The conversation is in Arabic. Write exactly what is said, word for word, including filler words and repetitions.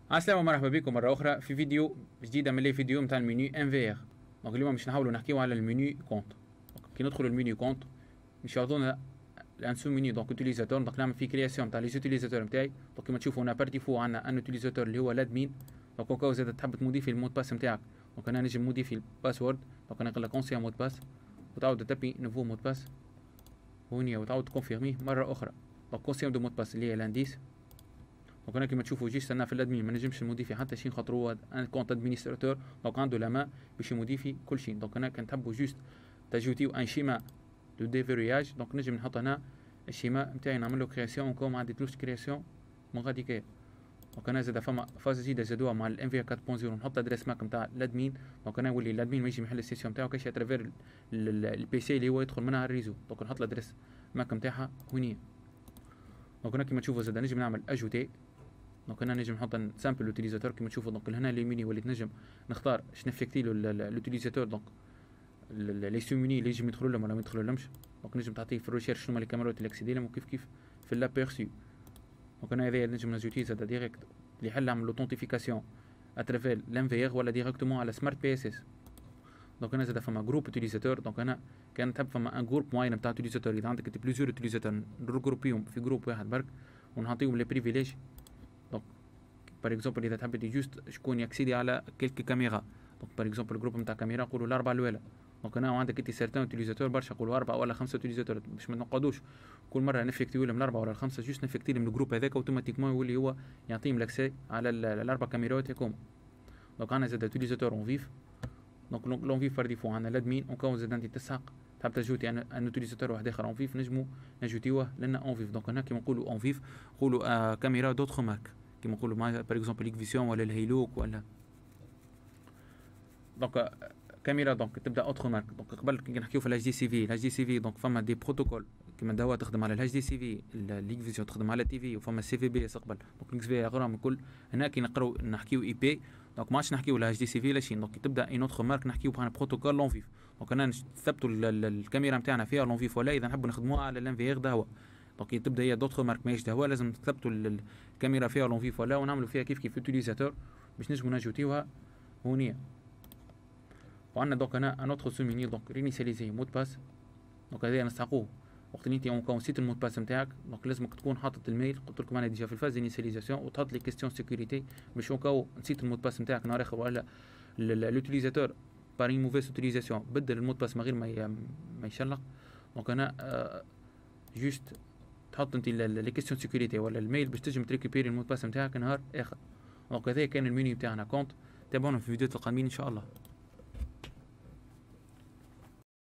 السلام مرحبا بكم مرة أخرى في فيديو جديدة من لي فيديو نتاع المنيو ان في ار. دونك اليوم باش نحاولوا نحكيو على المنيو كونت. دونك كي ندخلوا المنيو كونت باش يعطونا ان سو منيو دونك اوتيليزاتور. دونك نعمل في كرياسيون نتاع لي اوتيليزاتور نتاعي. دونك كيما تشوفوا هنا بار ديفو عندنا ان اوتيليزاتور اللي هو لادمين. دونك وكاو زاد تحب تموديفي المود باس نتاعك، دونك انا نجم موديفي الباسورد. دونك انا نقول لك اونسيان مود باس وتعاود تبي نوفو مود باس هونيا وتعاود تكونفيرميه مرة أخرى. دونك اونسيان دو مود باس اللي هي لانديس. دونك انا كيما تشوفوا جيست انا في الادمين ما نجمش نموديفي حتى شيء خاطر هو ان كونت ادمينستراتور. دونك عنده لا مان باش يموديفي كل شيء. دونك انا كان تحبوا جيست تاجوتيو ان شيما دو ديفيرياج. دونك نجم نحط هنا الشيما نتاعي نعمل له كرياسيون وكو ما عنديتلوش كرياسيون من غادي كاير. دونك انا زاد فما فاز جديده زادوها مع الام في أربعة نقطة صفر نحط ادريس ماك نتاع الادمين. دونك انا نولي الادمين ما يجي محل السيسيون نتاعو كاش اترافير البي سي اللي هو يدخل منها الريزو. دونك نحط الادريس ماك نتاعها هونيا. دونك انا كيما تشوفوا زاد نجم نعمل اجوتي. دونك انا نجم نحط سامبل لوتيليزاتور كيما تشوفوا. دونك هنا لي ميني وليت نجم نختار اش نفكتي له لوتيليزاتور. دونك لي سو ميني اللي يجم يدخلوا لهم ولا ما يدخلوا لهمش. دونك نجم تعطيه في الريشيرش شنو هما لي كاميرات اللي اكسيدي لهم وكيف كيف في لابيرسو. دونك انا هذايا نجم نزوتي زاد ديريكت اللي يحل نعمل لوتونتيفيكاسيون اترافير لام في ار ولا ديريكتومون على سمارت بي اس اس. دونك انا زاد فما جروب اوتيليزاتور. دونك انا كان تحب فما ان جروب معين نتاع اوتيليزاتور. اذا عندك بليزيور اوتيليزاتور نرجروبيهم في جروب واحد برك ونعطيهم لي بريفيليج. دونك بار اكزومبل اذا تحب جوست شكون يكسيدي على كلك كاميرا. دونك بار اكزومبل الجروب نتاع كاميرا نقولوا الاربعه الاولى. دونك انا عندك انت سيرتان اوتيليزاتور برشا نقولوا اربعه ولا خمسه اوتيليزاتور باش ما نقعدوش كل مره نفكتيو لهم الاربعه ولا الخمسه. جوست نفكتي لهم الجروب هذاك اوتوماتيكمون يولي هو يعطيهم لاكسي على الاربع كاميرات هكوما. دونك عندنا زاد اوتيليزاتور اون فيف. دونك لون فيف بار ديفو عندنا لادمين وكون زاد انت تسحق تحب تجوتي ان اوتيليزاتور واحد اخر اون فيف نجمو نجوتيوه لنا اون فيف. دونك هنا كيما نقولوا اون فيف نقولوا آه كاميرا دوطخ مارك كيما نقولوا مع بار اكزومبل ليكفيسيون ولا الهيلوك ولا. دونك كاميرا دونك تبدا اوتر مارك. دونك قبل كي نحكيو في الاتش دي سي في الاتش دي سي في دونك فما دي بروتوكول كيما دوا تخدم على الاتش دي سي في ليكفيسيون تخدم على تي في وفما سي في بي اس قبل. دونك الاكس في اغرام الكل هنا كي نقراو نحكيو اي بي. دونك ما عادش نحكيو الاتش دي سي في لا شي. دونك تبدا اي اوتر مارك نحكيو بها بروتوكول لون فيف. دونك انا نثبتوا الكاميرا نتاعنا فيها لون فيف ولا اذا نحبوا نخدموها على الام في ار دهوا. دونك تبدا هي دوتر مارك ماهيش دهوا لازم نثبتوا الكاميرا فيها لون فيف ولا ونعملوا فيها كيف كيف اوتيليزاتور باش نجمو نجوتيوها هونيا. وعندنا دونك هنا ان اوتر سو مينيو دونك رينيسياليزي مود باس. دونك هذايا نستحقوه وقت اللي انت اون نسيت المود باس نتاعك. دونك لازمك تكون حاطط الميل قلت لكم انا ديجا في الفاز انيسياليزاسيون وتحط لي كيستيون سيكوريتي باش اون نسيت المود باس نتاعك نهار اخر ولا لوتيليزاتور بار اون موفيس اوتيليزاسيون بدل المود باس من غير ما ما يشلق. دونك هنا آه جوست تحط انت لي كيستيون سيكوريتي ولا الميل باش تنجم تريكوبيري المود باس نتاعك نهار اخر. دونك هذا كان المنيو نتاعنا كونت. تابعونا في الفيديوهات القادمين ان شاء الله.